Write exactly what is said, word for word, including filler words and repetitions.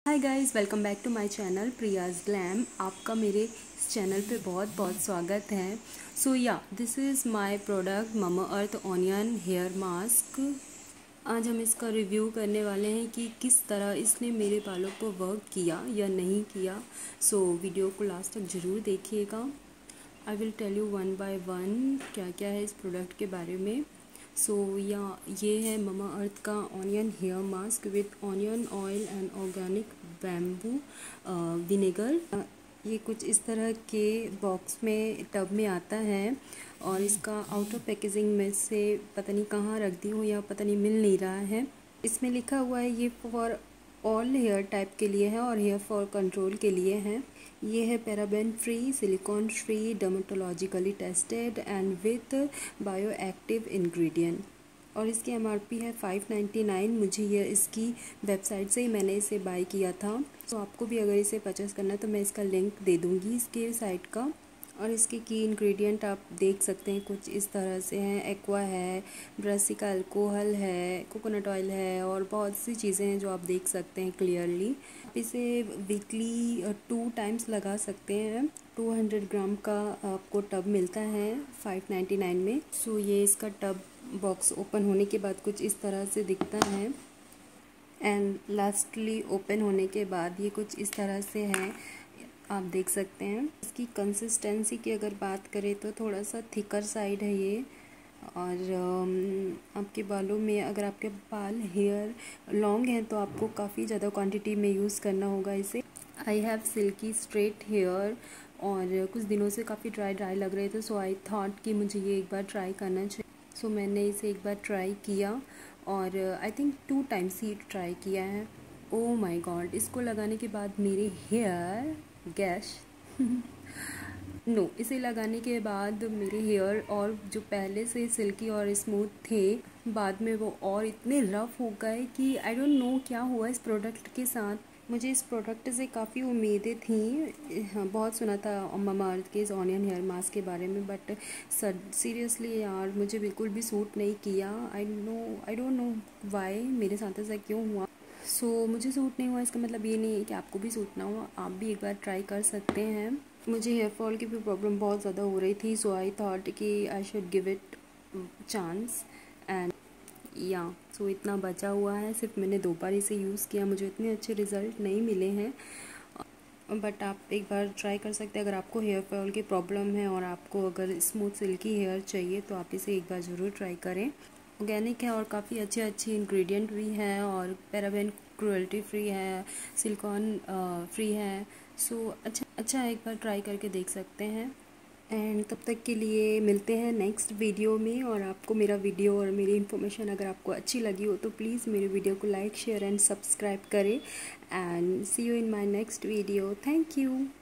Hi guys, welcome back to my channel Priya's glam. आपका मेरे channel पे बहुत बहुत स्वागत है। So yeah this is my product Mamaearth onion hair mask. आज हम इसका रिव्यू करने वाले हैं कि किस तरह इसने मेरे बालों पर वर्क किया या नहीं किया। सो so, वीडियो को लास्ट तक ज़रूर देखिएगा। I will tell you one by one क्या क्या है इस प्रोडक्ट के बारे में। सो so, या ये है ममा अर्थ का onion hair mask with onion oil and organic bamboo vinegar. ये कुछ इस तरह के बॉक्स में टब में आता है और इसका आउटर पैकेजिंग में से पता नहीं कहाँ रख दी हूँ या पता नहीं मिल नहीं रहा है। इसमें लिखा हुआ है ये फॉर ऑल हेयर टाइप के लिए है और हेयर फॉल कंट्रोल के लिए है। ये है paraben free, silicone free, dermatologically tested and with bio active ingredient. और इसकी एमआरपी है फाइव नाइन्टी नाइन। मुझे ये इसकी वेबसाइट से ही मैंने इसे बाय किया था। तो आपको भी अगर इसे परचेस करना है तो मैं इसका लिंक दे दूँगी इसके साइट का। और इसके की इंग्रेडिएंट आप देख सकते हैं कुछ इस तरह से हैं। एक्वा है, ब्रासिका अल्कोहल है, कोकोनट ऑयल है और बहुत सी चीज़ें हैं जो आप देख सकते हैं क्लियरली। आप इसे वीकली टू टाइम्स लगा सकते हैं। टू हंड्रेड ग्राम का आपको टब मिलता है फाइव नाइन्टी नाइन में। सो ये इसका टब बॉक्स ओपन होने के बाद कुछ इस तरह से दिखता है एंड लास्टली ओपन होने के बाद ये कुछ इस तरह से है, आप देख सकते हैं। इसकी कंसिस्टेंसी की अगर बात करें तो थोड़ा सा थिकर साइड है ये। और आपके बालों में अगर आपके बाल हेयर लॉन्ग हैं तो आपको काफ़ी ज़्यादा क्वांटिटी में यूज़ करना होगा इसे। I have silky straight hair और कुछ दिनों से काफ़ी ड्राई ड्राई लग रहे थे। सो आई थॉट कि मुझे ये एक बार ट्राई करना चाहिए। सो so, मैंने इसे एक बार ट्राई किया और आई थिंक टू टाइम्स ही ट्राई किया है। ओह माय गॉड, इसको लगाने के बाद मेरे हेयर गैश नो no, इसे लगाने के बाद मेरे हेयर और जो पहले से सिल्की और स्मूथ थे बाद में वो और इतने रफ़ हो गए कि आई डोंट नो क्या हुआ इस प्रोडक्ट के साथ। मुझे इस प्रोडक्ट से काफ़ी उम्मीदें थी। हाँ, बहुत सुना था ममा अर्थ के इस ऑनियन हेयर मास्क के बारे में, बट सर सीरियसली यार मुझे बिल्कुल भी सूट नहीं किया। I know I don't know why मेरे साथ ऐसा क्यों हुआ। सो so, मुझे सूट नहीं हुआ इसका मतलब ये नहीं है कि आपको भी सूट ना हो। आप भी एक बार ट्राई कर सकते हैं। मुझे हेयर फॉल की भी प्रॉब्लम बहुत ज़्यादा हो रही थी। सो आई थॉट कि I should give it chance and yeah so इतना बचा हुआ है। सिर्फ मैंने दो बार इसे यूज़ किया, मुझे इतने अच्छे रिज़ल्ट नहीं मिले हैं, बट आप एक बार ट्राई कर सकते हैं। अगर आपको हेयर फॉल की प्रॉब्लम है और आपको अगर स्मूथ सिल्की हेयर चाहिए तो आप इसे एक बार ज़रूर ट्राई करें। ऑर्गेनिक है और काफ़ी अच्छे अच्छे इंग्रेडिएंट भी हैं और पैराबेन क्रुएल्टी फ्री है, सिलिकॉन फ्री है। सो so, अच्छा अच्छा है, एक बार ट्राई करके देख सकते हैं। एंड तब तक के लिए मिलते हैं नेक्स्ट वीडियो में। और आपको मेरा वीडियो और मेरी इन्फॉर्मेशन अगर आपको अच्छी लगी हो तो प्लीज़ मेरे वीडियो को लाइक शेयर एंड सब्सक्राइब करें। And see you in my next video. Thank you.